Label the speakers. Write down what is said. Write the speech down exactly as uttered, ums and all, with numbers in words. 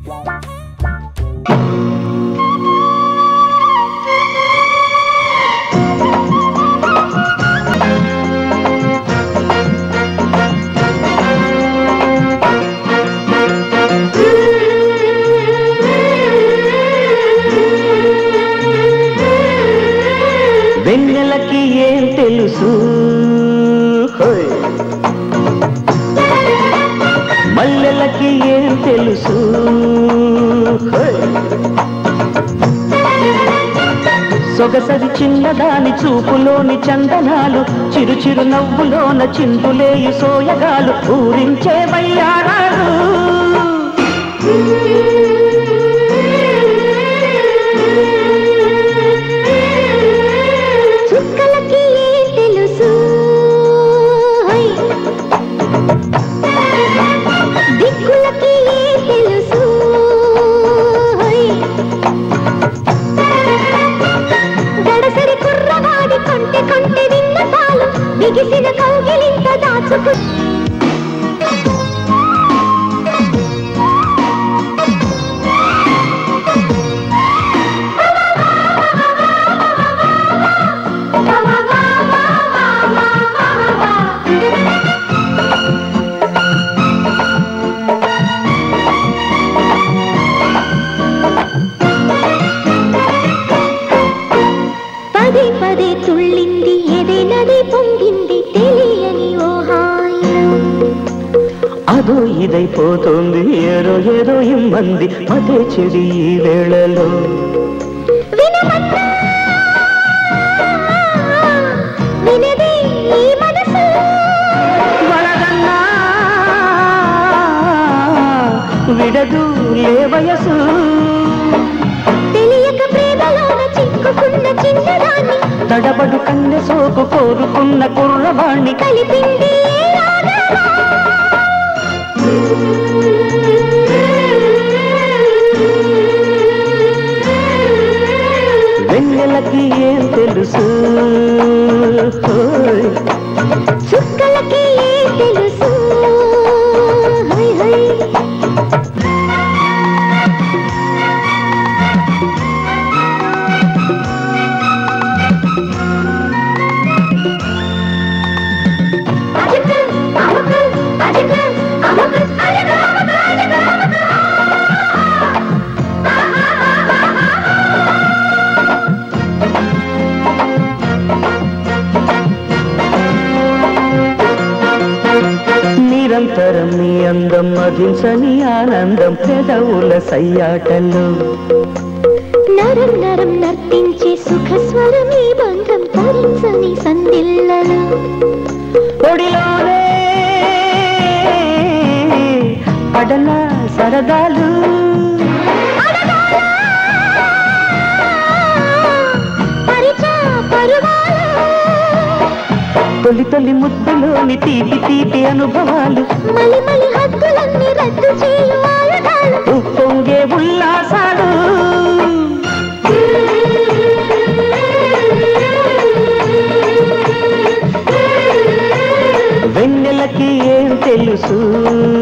Speaker 1: వెన్నెలకి ఏం తెలుసు మల్లెలకి ఏం తెలుసు సొగసరి చిన్నదాని చూపులోని చందనాలు చిరు చిరు నవ్వులోన చిందులేయు సోయగాలు ఊరించే వయ్యారాలు
Speaker 2: చుక్కలకి ఏం తెలుసు దిక్కులకి ఏం తెలుసు గడసరి కుర్రవాడి కొంటె కొంటె విన్న తాలు బిగిసిన కౌగిలింత దాచుకు పదే పదే తుళ్ళింది ఎదెనది పొంగింది తెలియని ఓ హాయిలో
Speaker 1: అదో ఇదైపోతుంది ఏదో ఏదో ఇమ్మంది మతే చెడి ఈ వేళలో
Speaker 2: వినమన్నా వినదే ఈ మనసు
Speaker 1: వలదన్నా విడదు లే వయసు
Speaker 2: తెలియక ప్రేమలోన చిక్కుకున్న చిన్నదాన్ని
Speaker 1: తడబడు కన్నె సోకు కోరుకున్న కుర్రవాణ్ణి
Speaker 2: కలిపింది
Speaker 1: వెన్నెలకి ఏం తెలుసు
Speaker 2: చుక్కలకి ఏం తెలుసు హై హై
Speaker 1: నిరంతరం నీ అందం మధించని ఆనందం పెదవుల సయ్యాటలు
Speaker 2: నరం నరం నర్తించే సుఖ స్వరమీ బంధం తరించని సందిల్లలు
Speaker 1: ఒడిలోనే పడన సరదాలు
Speaker 2: పరిచా పరువాలు
Speaker 1: తొలి తొలి ముద్దులోని తీపి తీపి అనుభవాలు
Speaker 2: మలి మలి హద్దులన్నీ రద్దు చేయు ఆయుధాలు
Speaker 1: ఉప్పొంగే ఉల్లాసాలు వెన్నెలకి ఏం తెలుసు